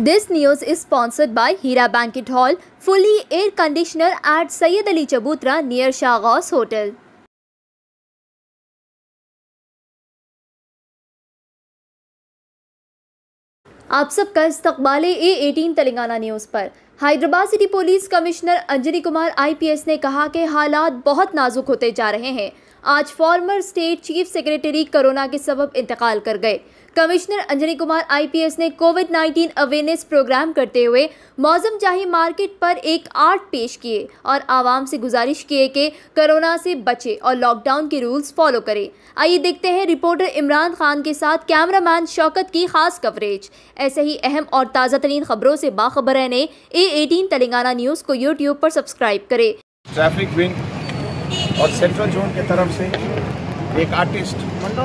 This news is sponsored by Hira Banquet Hall, fully air conditioner at Sayyid Ali Chabutra near Shahghaus Hotel. आप सबका इस्तकबाल A18 Telangana news पर। Hyderabad city police commissioner Anjani Kumar IPS ने कहा कि हालात बहुत नाजुक होते जा रहे हैं। आज former state chief secretary corona के सबब इंतकाल कर गए। कमिश्नर अंजनी कुमार IPS ने कोविड-19 अवेयरनेस प्रोग्राम करते हुए मौजम जाही मार्केट पर एक आर्ट पेश किए और आवाम से गुजारिश किए कि कोरोना से बचे और लॉकडाउन के रूल्स फॉलो करें। आइए देखते हैं रिपोर्टर इमरान खान के साथ कैमरामैन शौकत की खास कवरेज। ऐसे ही अहम और ताज़ा तरीन खबरों से बाखबर रहने A18 तेलंगाना न्यूज़ को YouTube पर सब्सक्राइब करें। ट्रैफिक विंग और सेंट्रल जोन की तरफ से एक आर्टिस्ट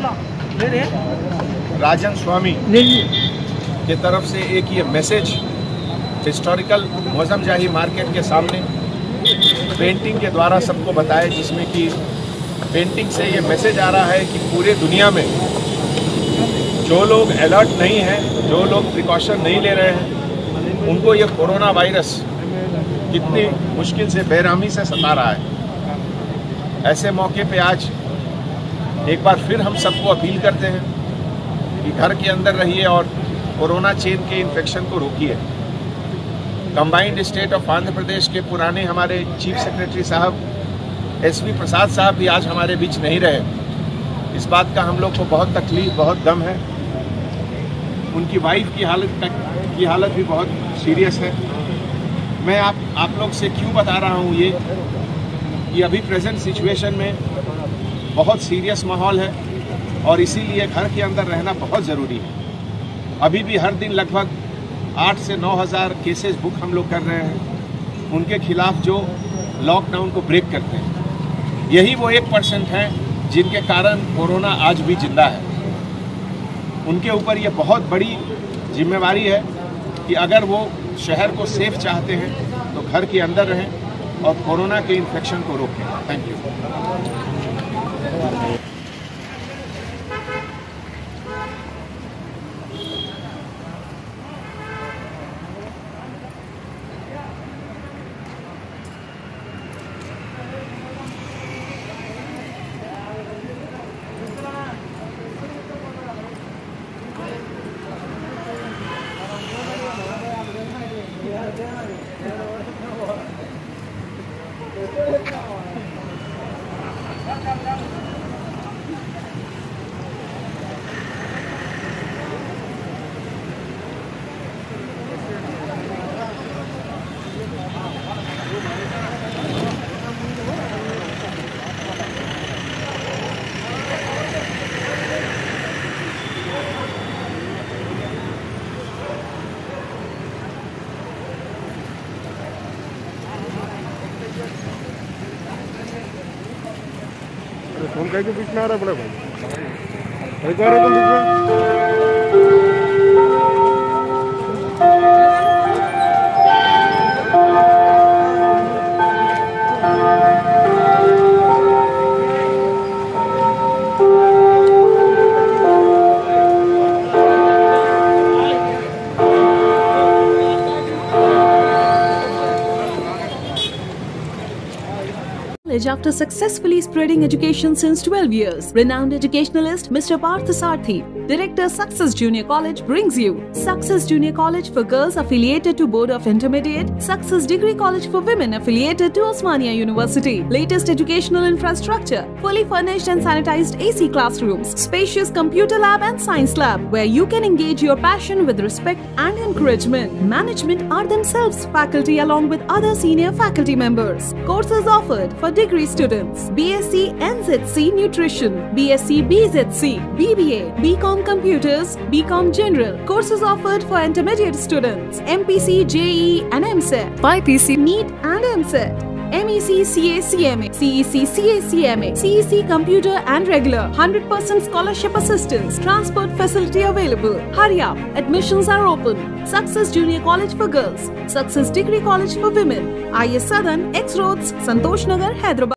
राजन स्वामी की तरफ से एक ये मैसेज हिस्टोरिकल मौजम जाही मार्केट के सामने पेंटिंग के द्वारा सबको बताया, जिसमें कि पेंटिंग से ये मैसेज आ रहा है कि पूरे दुनिया में जो लोग अलर्ट नहीं हैं, जो लोग प्रिकॉशन नहीं ले रहे हैं, उनको ये कोरोना वायरस कितनी मुश्किल से बेरहमी से सता रहा है। ऐसे मौके पे आज एक बार फिर हम सबको अपील करते हैं कि घर के अंदर रहिए और कोरोना चेन के इन्फेक्शन को रोकिए। Combined state of Andhra Pradesh के पुराने हमारे चीफ सेक्रेटरी साहब SV प्रसाद साहब भी आज हमारे बीच नहीं रहे। इस बात का हम लोग को बहुत तकलीफ, बहुत गम है। उनकी वाइफ की हालत भी बहुत सीरियस है। मैं आप लोग से क्यों बता रहा हूँ ये कि अभी प्रेजेंट सिचुएशन में बहुत सीरियस माहौल है और इसीलिए घर के अंदर रहना बहुत ज़रूरी है। अभी भी हर दिन लगभग 8 से 9 हज़ार केसेस बुक हम लोग कर रहे हैं, उनके खिलाफ जो लॉकडाउन को ब्रेक करते हैं। यही वो 1% हैं जिनके कारण कोरोना आज भी जिंदा है। उनके ऊपर ये बहुत बड़ी जिम्मेवारी है कि अगर वो शहर को सेफ चाहते हैं तो घर के अंदर रहें और कोरोना के इन्फेक्शन को रोकें। Thank you. फोन कहीं के बीच में आ रहा है बड़े भाई, कहीं आ रहा है बीच में। After successfully spreading education since 12 years, renowned educationalist Mr. Partha Sarthi, Director Success Junior College brings you Success Junior College for Girls affiliated to Board of Intermediate, Success Degree College for Women affiliated to Osmania University. Latest educational infrastructure, fully furnished and sanitized AC classrooms, spacious computer lab and science lab where you can engage your passion with respect and encouragement. Management are themselves faculty along with other senior faculty members. Courses offered for degree students: BSc NZC Nutrition, BSc BZC, BBA, BCom Computers, BCom General. Courses offered for intermediate students: MPC, JEE and MSET, BPC, NEET and MSET. MEC, CA, CMA, CEC, CA, CMA, CEC Computer and Regular, 100% scholarship assistance, transport facility available. Hurry up, admissions are open. Success Junior College for Girls, Success Degree College for Women, IS Southern, X Roads, Santosh Nagar, Hyderabad.